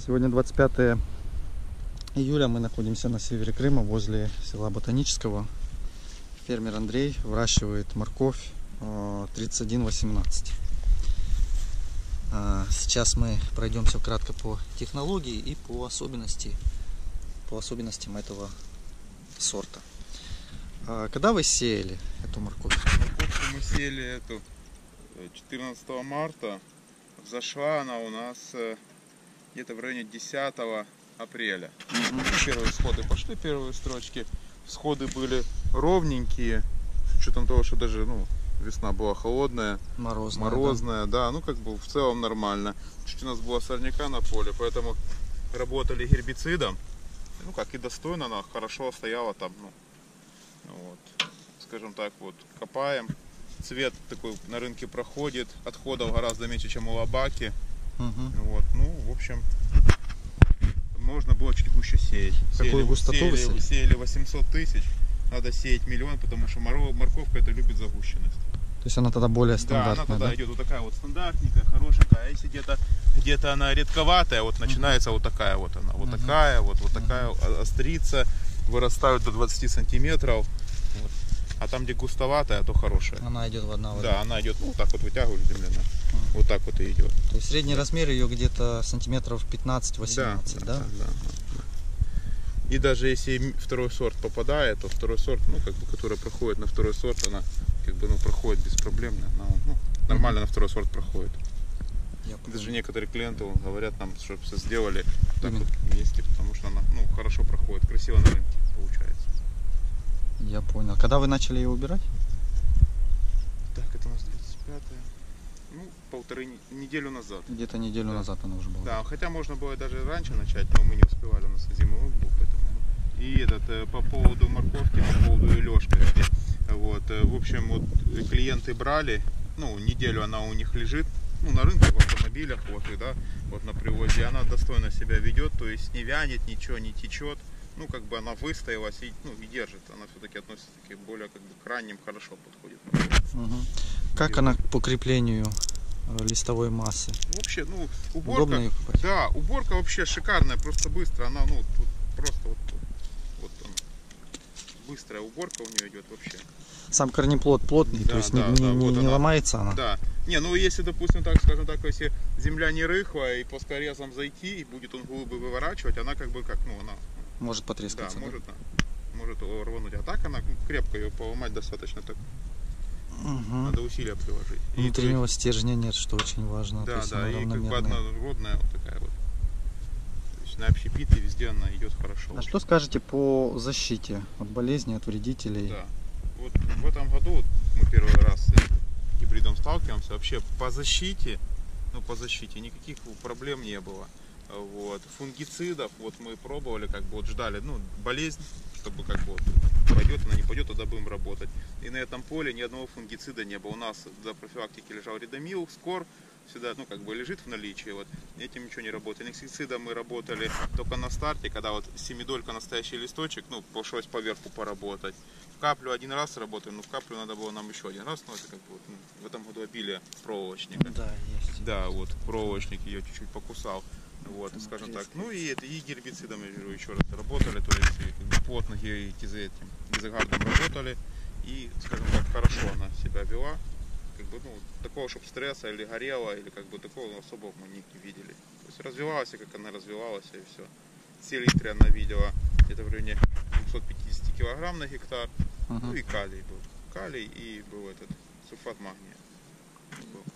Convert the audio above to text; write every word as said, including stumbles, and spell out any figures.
Сегодня двадцать пятое июля, мы находимся на севере Крыма, возле села Ботанического. Фермер Андрей выращивает морковь тридцать один восемнадцать. Сейчас мы пройдемся кратко по технологии и по особенности, по особенностям этого сорта. Когда вы сеяли эту морковь? Морковку мы сеяли эту четырнадцатого марта. Взошла она у нас где-то в районе десятого апреля. Угу. Первые всходы пошли, первые строчки. Всходы были ровненькие, с учетом того, что даже ну, весна была холодная, морозная, морозная, да. да, ну как бы в целом нормально. Чуть у нас было сорняка на поле, поэтому работали гербицидом. Ну как и достойно, она хорошо стояла там, ну, вот, скажем так, вот копаем. Цвет такой на рынке проходит, отходов гораздо меньше, чем у лобаки. Угу. Вот, ну, в общем, можно было чуть гуще сеять. Какую густоту сеяли, вы сеяли восемьсот тысяч, надо сеять миллион, потому что морковка это любит загущенность. То есть она тогда более стандартная, да? она тогда да? идет вот такая вот стандартненькая, хорошенькая, а если где-то где-то она редковатая, вот начинается угу. вот такая вот она, вот угу. такая, вот, вот такая, угу. острится, вырастают до двадцати сантиметров. Вот. А там, где густоватая, то хорошая. Она идет в одного. Да, она идет, ну, вот так вот вытягиваешь земляно. Uh-huh. Вот так вот и идет. То есть средний да. размер ее где-то сантиметров пятнадцать-восемнадцать, да? Да, да? Да, да, да. И даже если второй сорт попадает, то второй сорт, ну, как бы, который проходит на второй сорт, она, как бы, ну, проходит беспроблемно. Она, ну, нормально uh-huh. на второй сорт проходит. Я даже некоторые клиенты говорят нам, чтобы все сделали так вот вместе, потому что она, ну, хорошо проходит, красиво на рынке получается. Я понял. Когда вы начали ее убирать? Так, это у нас двадцать пятое. Ну, полторы неделю назад. Где-то неделю да. назад она уже была. Да, хотя можно было даже раньше начать, но мы не успевали, у нас зимовой был, поэтому. И этот, по поводу морковки, по поводу ее лёжки. Вот, в общем, вот клиенты брали, ну, неделю она у них лежит, ну, на рынке, в автомобилях, вот, и, да, вот на привозе. Она достойно себя ведет, то есть не вянет, ничего не течет. Ну, как бы она выстоялась и, ну, и держит. Она все-таки относится к более как бы к ранним, хорошо подходит. Угу. Как и она вот. По креплению листовой массы? Вообще, ну, уборка. Да, уборка вообще шикарная, просто быстро. Она, ну, тут просто вот, вот она, быстрая уборка у нее идет вообще. Сам корнеплод плотный, да, то есть да, не, да, не, вот не она, ломается она? Да. Не, ну если, допустим, так скажем так, если земля не рыхлая и по скорезам зайти, и будет он глубоко выворачивать, она как бы как, ну, она. Может потрескаться. Да, да? Может, может рвануть. А так она крепко, ее поломать достаточно так. Угу. Надо усилия приложить. Внутреннего и, стержня нет, что очень важно. Да, да, и как бы однородная вот такая вот. То есть на общепите везде она идет хорошо. А что скажете по защите от болезней, от вредителей? Да. Вот в этом году вот мы первый раз с гибридом сталкиваемся. Вообще по защите, ну по защите никаких проблем не было. Вот. Фунгицидов вот мы пробовали, как бы вот ждали, ну, болезнь, чтобы как бы вот пойдет, она не пойдет, тогда будем работать. И на этом поле ни одного фунгицида не было. У нас для профилактики лежал редомил, скор, всегда, ну, как бы лежит в наличии, вот, этим ничего не работает. Инсектицидом мы работали только на старте, когда вот семидолька настоящий листочек, ну, пришлось поверху поработать. В каплю один раз работаем, но в каплю надо было нам еще один раз, но это как бы вот, ну, в этом году обилие проволочника. Да, есть. Да, вот, проволочник ее чуть-чуть покусал. Вот, скажем так, ну и это и гербицидом еще раз работали, то есть как бы, плотно и этим гизогардом работали, и, скажем так, хорошо она себя вела, как бы, ну, такого, чтобы стресса или горела, или как бы такого особого мы не видели. То есть развивалась, как она развивалась, и все. Селитры она видела где-то в районе двухсот пятидесяти килограмм на гектар, uh-huh. ну и калий был, калий и был этот сульфат магния.